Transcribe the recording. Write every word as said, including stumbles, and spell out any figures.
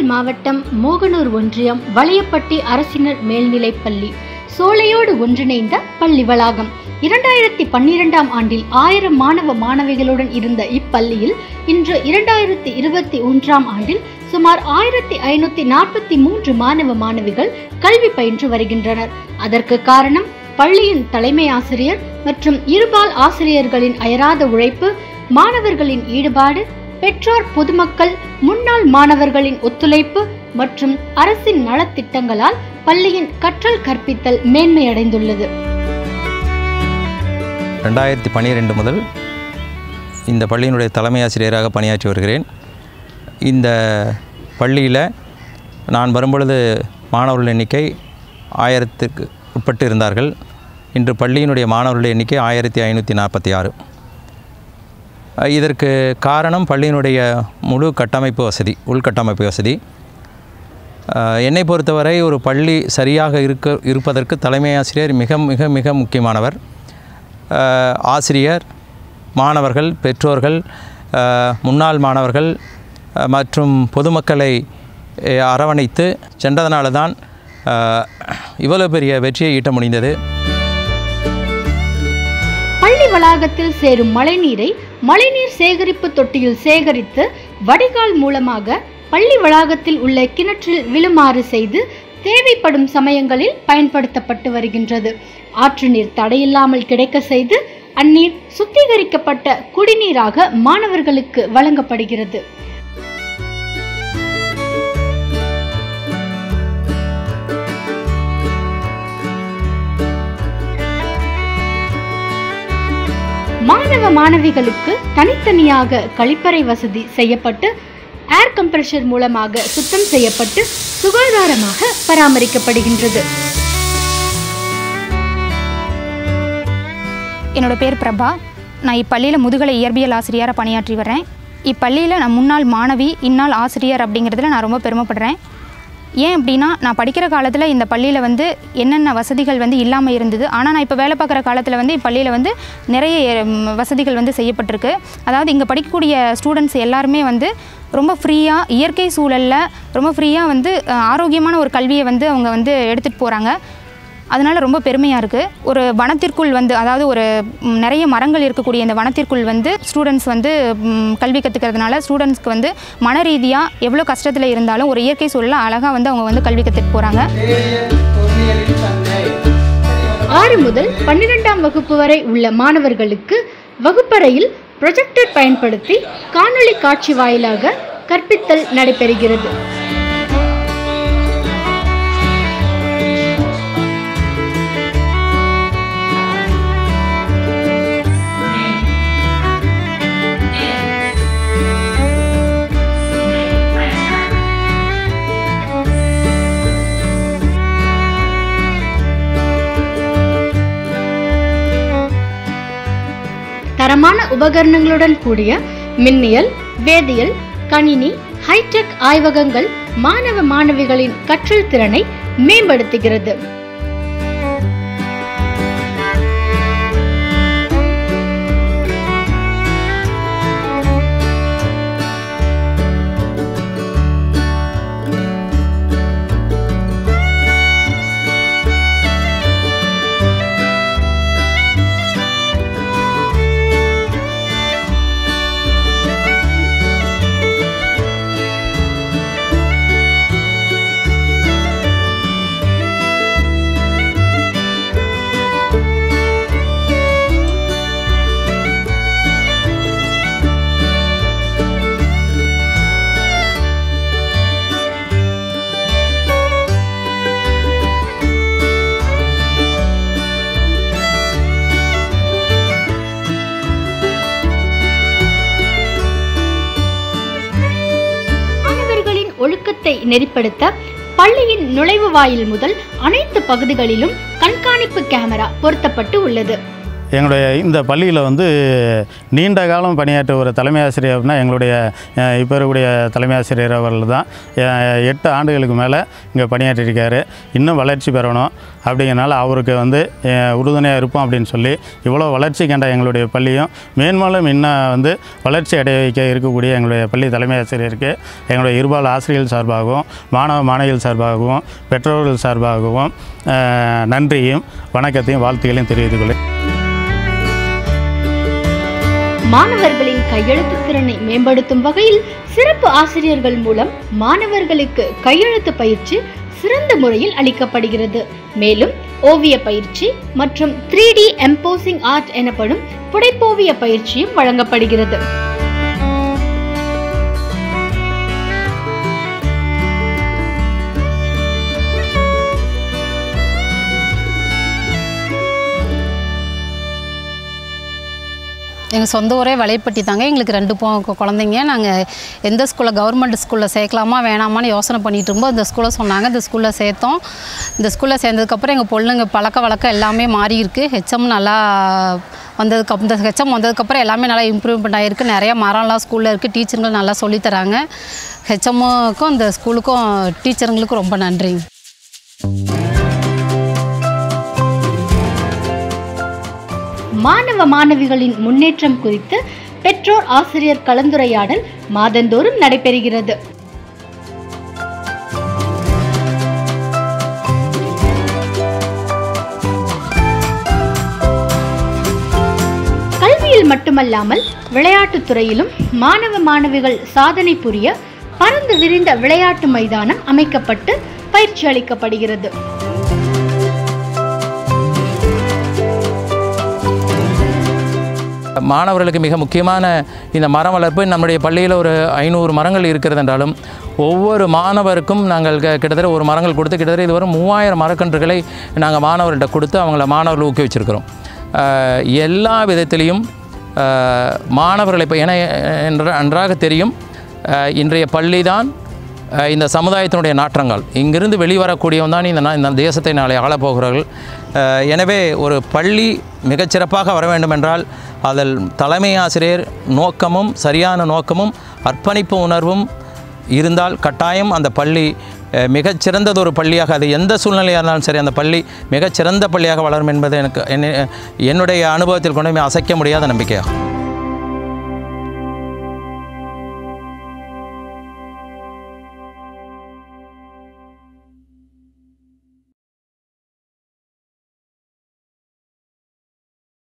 மாவட்டம் மோகனூர் ஒன்றியம் valyaapatti அரசினர் மேல்நிலைப்பள்ளி சோலையோடு ஒன்றிணைந்த பள்ளி வளாகம். இரண்டாயிரத்தி பன்னிரெண்டாம் ஆண்டில் ஆயிரம் மாணவ மாணவிகளுடன் இருந்த இப்பள்ளியில் இன்று இரண்டாயிரத்தி இருபத்தி ஒன்றாம் ஆண்டில் சுமார் ஆயிரத்தி ஐநூத்தி நாற்பத்தி மூன்று மாணவ மாணவிகள் கல்வி பயின்று வருகின்றனர். அதற்கு காரணம் பள்ளியின் தலைமை ஆசிரியர் மற்றும் இருபால் ஆசிரியர்களின் அயராத உழைப்பு, மாணவர்களின் ஈடுபாடு, பெற்றோர், பொதுமக்கள், முன்னாள் மாணவர்களின் ஒத்துழைப்பு மற்றும் அரசின் நலத்திட்டங்களால் பள்ளியின் கற்றல் கற்பித்தல் மேன்மையடைந்துள்ளது. ரெண்டாயிரத்தி பன்னிரெண்டு முதல் இந்த பள்ளியினுடைய தலைமை ஆசிரியராக பணியாற்றி வருகிறேன். இந்த பள்ளியில் நான் வரும்பொழுது மாணவர்கள் எண்ணிக்கை ஆயிரத்துக்கு உட்பட்டு இருந்தார்கள். இன்று பள்ளியினுடைய மாணவர்களுடைய எண்ணிக்கை ஆயிரத்தி ஐநூற்றி நாற்பத்தி ஆறு. இதற்கு காரணம் பள்ளியினுடைய முழு கட்டமைப்பு வசதி, உள்கட்டமைப்பு வசதி. என்னை பொறுத்தவரை ஒரு பள்ளி சரியாக இருக்க இருப்பதற்கு தலைமை ஆசிரியர் மிக மிக மிக முக்கியமானவர். ஆசிரியர், மாணவர்கள், பெற்றோர்கள், முன்னாள் மாணவர்கள் மற்றும் பொதுமக்களை அரவணைத்து சென்றதனால தான் இவ்வளவு பெரிய வெற்றியை ஈட்ட முடிந்தது. பள்ளி வளாகத்தில் சேரும் மழைநீரை மழைநீர் சேகரிப்பு தொட்டியில் சேகரித்து வடிகால் மூலமாக பள்ளி வளாகத்தில் உள்ள கிணற்றில் விழுமாறு செய்து தேவைப்படும் சமயங்களில் பயன்படுத்தப்பட்டு வருகின்றது. ஆற்று நீர் தடையில்லாமல் கிடைக்க செய்து அந்நீர் சுத்திகரிக்கப்பட்ட குடிநீராக மாணவர்களுக்கு வழங்கப்படுகிறது. மாணவ மாணவிகளுக்கு தனித்தனியாக கழிப்பறை வசதி செய்யப்பட்டு ஏர் கம்ப்ரஷர் மூலமாக சுத்தம் செய்யப்பட்டு சுகாதாரமாக பராமரிக்கப்படுகின்றது. என்னோட பேர் பிரபா. நான் இப்பள்ளியில் முதுகலை இயற்பியல் ஆசிரியராக பணியாற்றி வரேன். இப்பள்ளியில் நான் முன்னாள் மாணவி, இந்நாள் ஆசிரியர் அப்படிங்கிறதுல நான் ரொம்ப பெருமைப்படுறேன். ஏன் அப்படின்னா, நான் படிக்கிற காலத்தில் இந்த பள்ளியில் வந்து என்னென்ன வசதிகள் வந்து இல்லாமல் இருந்தது. ஆனால் நான் இப்போ வேலை பார்க்குற காலத்தில் வந்து இப்பள்ளியில் வந்து நிறைய வசதிகள் வந்து செய்யப்பட்டிருக்கு. அதாவது இங்கே படிக்கக்கூடிய ஸ்டூடெண்ட்ஸ் எல்லாருமே வந்து ரொம்ப ஃப்ரீயாக, இயற்கை சூழலில் ரொம்ப ஃப்ரீயாக வந்து ஆரோக்கியமான ஒரு கல்வியை வந்து அவங்க வந்து எடுத்துகிட்டு போகிறாங்க. அதனால் ரொம்ப பெருமையாக இருக்குது. ஒரு வனத்திற்குள் வந்து, அதாவது ஒரு நிறைய மரங்கள் இருக்கக்கூடிய இந்த வனத்திற்குள் வந்து ஸ்டூடெண்ட்ஸ் வந்து கல்வி கற்றுக்கிறதுனால ஸ்டூடெண்ட்ஸ்க்கு வந்து மன ரீதியாக எவ்வளோ கஷ்டத்தில் இருந்தாலும் ஒரு இயற்கை சூழலில் அழகாக வந்து அவங்க வந்து கல்வி கற்றுட்டு போகிறாங்க. ஆறு முதல் பன்னிரெண்டாம் வகுப்பு வரை உள்ள மாணவர்களுக்கு வகுப்பறையில் ப்ரொஜெக்டர் பயன்படுத்தி காணொளி காட்சி வாயிலாக கற்பித்தல் நடைபெறுகிறது. தரமான உபகரணங்களுடன் கூடிய மின்னியல், வேதியியல், கணினி, ஹைடெக் ஆய்வகங்கள் மாணவ மாணவிகளின் கற்றல் திறனை மேம்படுத்துகிறது. ஒழுக்கத்தை நெறிப்படுத்த பள்ளியின் நுழைவு வாயில் முதல் அனைத்து பகுதிகளிலும் கண்காணிப்பு கேமரா பொருத்தப்பட்டு உள்ளது. எங்களுடைய இந்த பள்ளியில் வந்து நீண்ட காலம் பணியாற்ற ஒரு தலைமை ஆசிரியர் அப்படின்னா எங்களுடைய இப்போ இருக்கக்கூடிய தலைமை ஆசிரியர் அவர்கள் தான். எட்டு ஆண்டுகளுக்கு மேலே இங்கே பணியாற்றியிருக்காரு. இன்னும் வளர்ச்சி பெறணும் அப்படிங்கிறனால அவருக்கு வந்து உறுதுணையாக இருப்போம் அப்படின்னு சொல்லி இவ்வளோ வளர்ச்சி கண்ட எங்களுடைய பள்ளியும் மேன்மேலும் இன்னும் வந்து வளர்ச்சி அடைய வைக்க இருக்கக்கூடிய எங்களுடைய பள்ளி தலைமை ஆசிரியருக்கு எங்களுடைய இருபால் ஆசிரியர்கள் சார்பாகவும் மாணவ மாணவிகள் சார்பாகவும் பெற்றோர்கள் சார்பாகவும் நன்றியும் வணக்கத்தையும் வாழ்த்துக்களையும் தெரிவித்துக் கொள்கிறேன். மாணவர்களின் கையெழுத்து திறனை மேம்படுத்தும் வகையில் சிறப்பு ஆசிரியர்கள் மூலம் மாணவர்களுக்கு கையெழுத்து பயிற்சி சிறந்த முறையில் அளிக்கப்படுகிறது. மேலும் ஓவிய பயிற்சி மற்றும் த்ரீ டி எம்போசிங் ஆர்ட் எனப்படும் புடைப்போவிய பயிற்சியும் வழங்கப்படுகிறது. எங்கள் சொந்த ஊரே வலைப்பட்டி தாங்க. எங்களுக்கு ரெண்டு போ குழந்தைங்க. நாங்கள் எந்த ஸ்கூலில் கவர்மெண்ட் ஸ்கூலில் சேர்க்கலாமா வேணாமான்னு யோசனை பண்ணிகிட்டு இருக்கும்போது இந்த ஸ்கூலில் சொன்னாங்க. இந்த ஸ்கூலில் சேர்த்தோம். இந்த ஸ்கூலில் சேர்ந்ததுக்கப்புறம் எங்கள் பொண்ணுங்க பழக்க வழக்கம் எல்லாமே மாறி இருக்குது. ஹெச்எம் நல்லா வந்ததுக்கு இந்த ஹெச்எம் வந்ததுக்கப்புறம் எல்லாமே நல்லா இம்ப்ரூவ்மெண்ட் ஆகிருக்கு. நிறையா மரம்லாம் ஸ்கூலில் இருக்குது. டீச்சருங்கள் நல்லா சொல்லித்தராங்க. ஹெச்எம்முக்கும் இந்த ஸ்கூலுக்கும் டீச்சருங்களுக்கும் ரொம்ப நன்றிங்க. மாணவ மாணவிகளின் முன்னேற்றம் குறித்து பெற்றோர் ஆசிரியர் கலந்துரையாடல் மாதந்தோறும் நடைபெறுகிறது. கல்வியில் மட்டுமல்லாமல் விளையாட்டுத் துறையிலும் மாணவ மாணவிகள் சாதனை புரிய பரந்து விரிந்த விளையாட்டு மைதானம் அமைக்கப்பட்டு பயிற்சி அளிக்கப்படுகிறது. மாணவர்களுக்கு மிக முக்கியமான இந்த மரம் வளர்ப்பு நம்முடைய பள்ளியில் ஒரு ஐநூறு மரங்கள் இருக்கிறது என்றாலும் ஒவ்வொரு மாணவருக்கும் நாங்கள் கிட்டத்தட்ட ஒரு மரங்கள் கொடுத்து கிட்டத்தட்ட இது வரும் மூவாயிரம் மரக்கன்றுகளை நாங்கள் மாணவர்கிட்ட கொடுத்து அவங்கள மாணவர்கள் ஊக்குவிச்சிருக்கிறோம். எல்லா விதத்திலையும் மாணவர்களை இப்போ என நன்றாக தெரியும், இன்றைய பள்ளி தான் இந்த சமுதாயத்தினுடைய நாற்றங்கள். இங்கிருந்து வெளிவரக்கூடியவன் தான் இந்த இந்த தேசத்தை நாளை ஆளப்போகிறார்கள். எனவே ஒரு பள்ளி மிகச்சிறப்பாக வர வேண்டும் என்றால் அதில் தலைமை ஆசிரியர் நோக்கமும் சரியான நோக்கமும் அர்ப்பணிப்பு உணர்வும் இருந்தால் கட்டாயம் அந்த பள்ளி மிகச்சிறந்ததொரு பள்ளியாக, அது எந்த சூழ்நிலையாக இருந்தாலும் சரி, அந்த பள்ளி மிகச்சிறந்த பள்ளியாக வளரும் என்பது எனக்கு என்னுடைய அனுபவத்தில் கொண்டு அசைக்க முடியாத நம்பிக்கையாகும்.